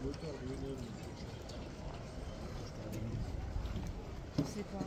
Je sais pas.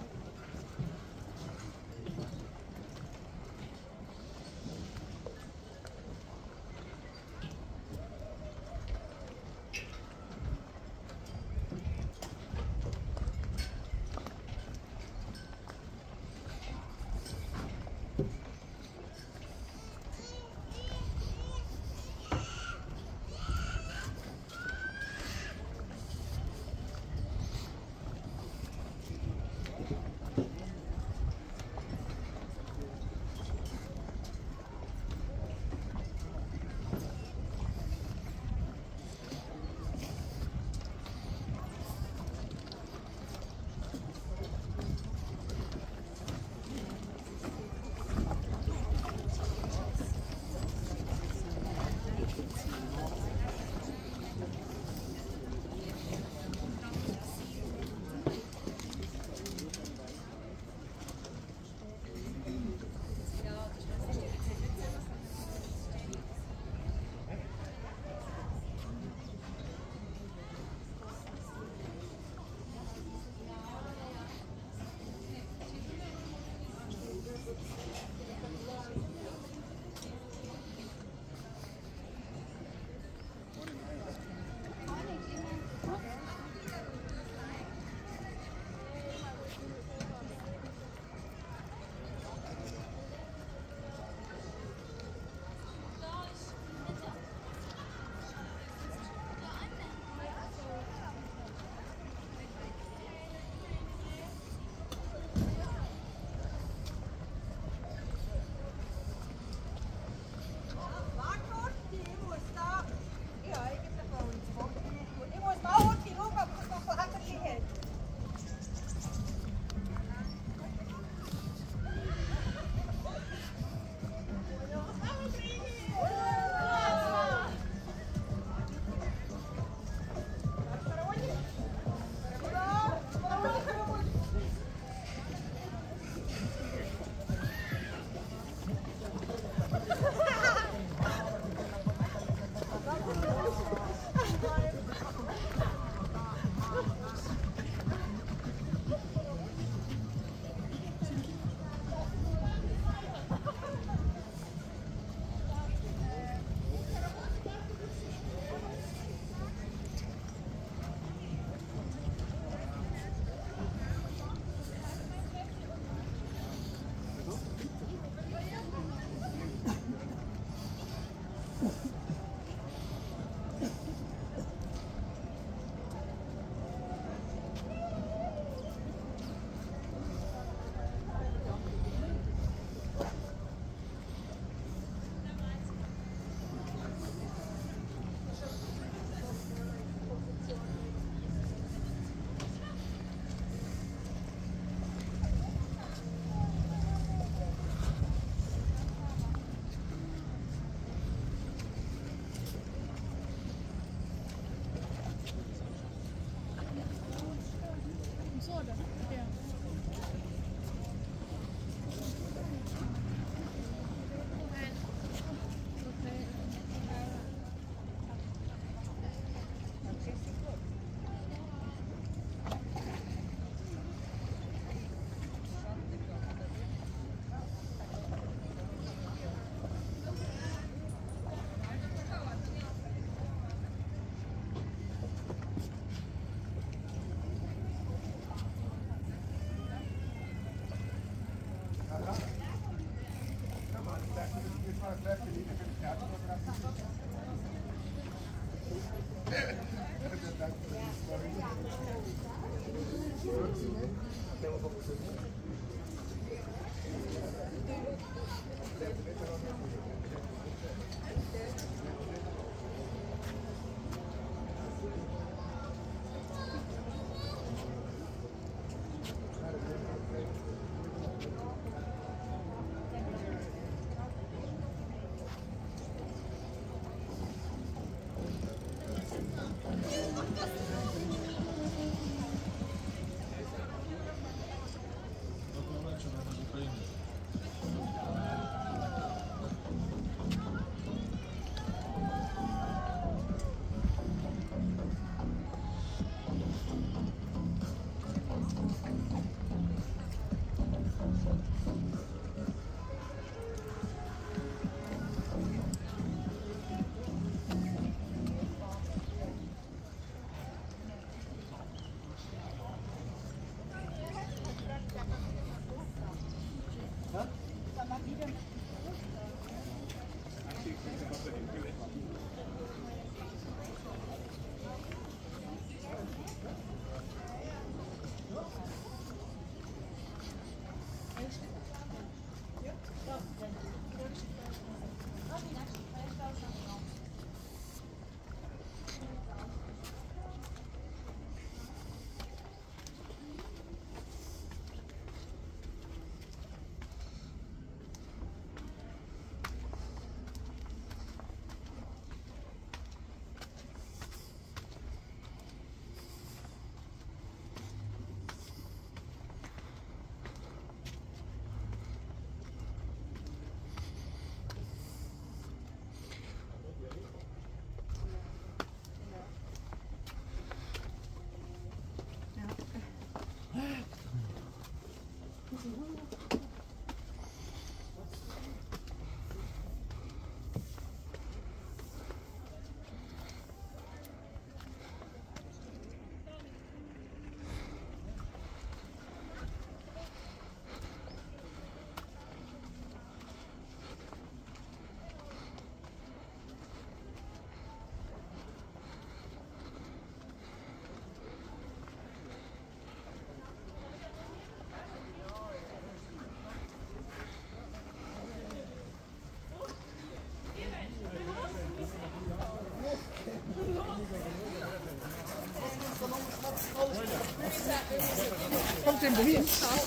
Kommt denn wohin?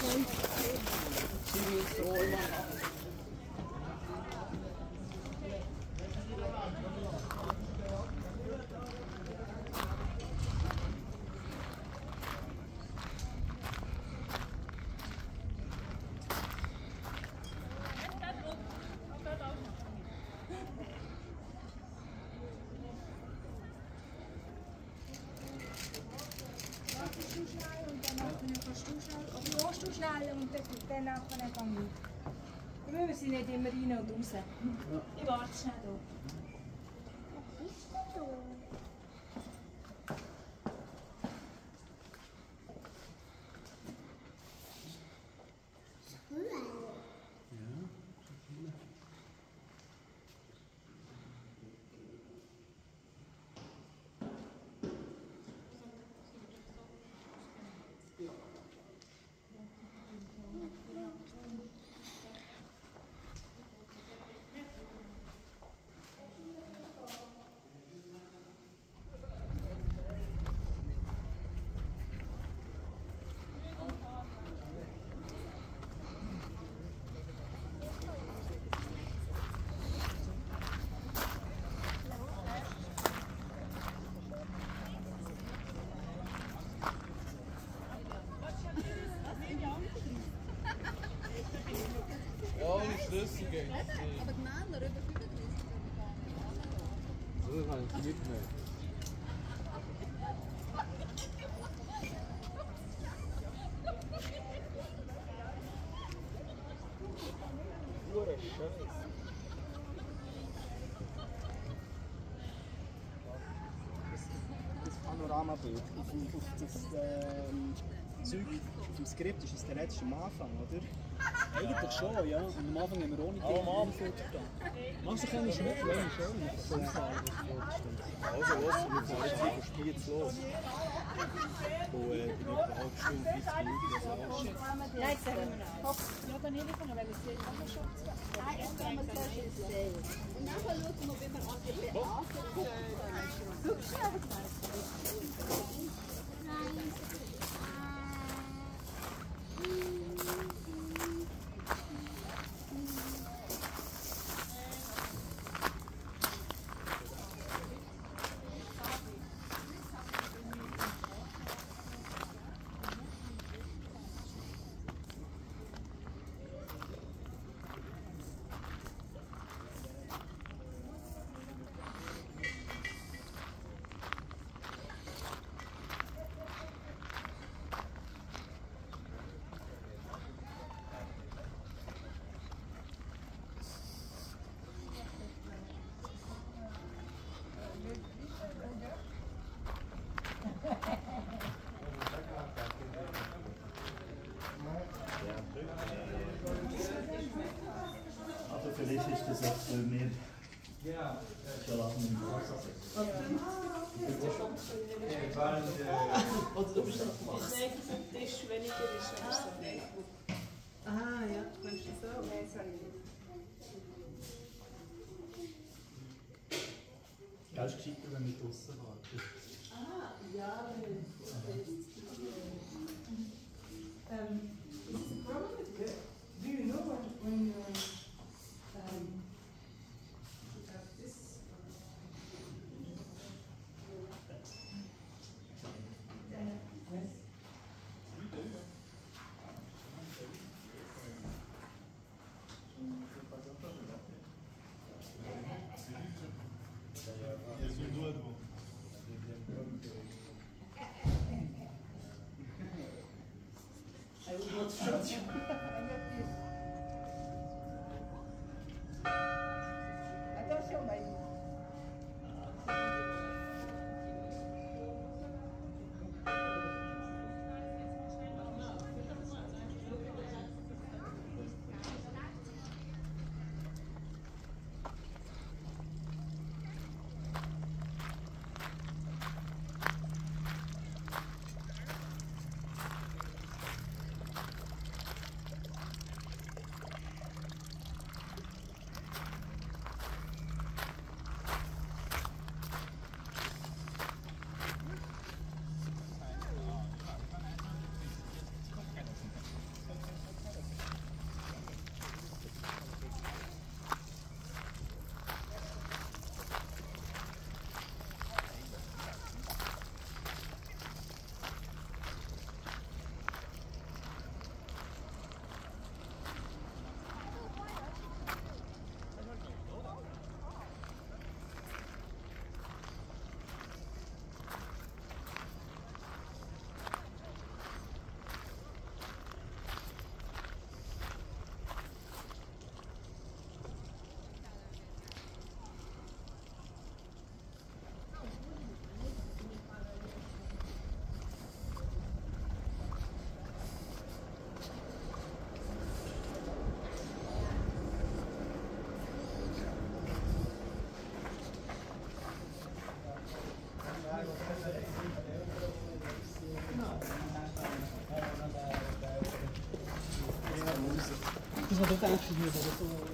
Dann nachher gehe ich. Wir müssen nicht immer rein und raus. Ich warte schnell hier. Was ist denn da? Schlüssel gehen. Aber die Männer über 35. So kann ich mitnehmen. Pure Scheiße. Das Panoramabild auf das Zeug, auf dem Skript ist es der letzte am Anfang, oder? Eigentlich schon, ja. Und am Anfang haben wir ohne Foto da. Machst du keine Schnitt? Ja, schon. Also was, wir fahren jetzt von Spiez los. Und in etwa eine halbe Stunde, 40 Minuten. Nein, sagen wir nicht. Ja, dann hilft man, weil es hier auch schon zu. Nein, jetzt können wir zuerst ins See. Und nachher schauen wir, wie wir AGB angucken. Also vielleicht ist das auch für mich schon lange im Wasser. Oder du bist das gemacht. Nein, dass ein Tisch weniger ist als so ein. Ah ja, meinst du so? Nein, sorry. Ja, ist gescheiter, wenn wir draussen warten. Ah, ja, das ist. Is this a problem with it? Do you know when you have this? Il y a ce doigt devant. Station. Attention, Maï. Das war doch eigentlich nicht so.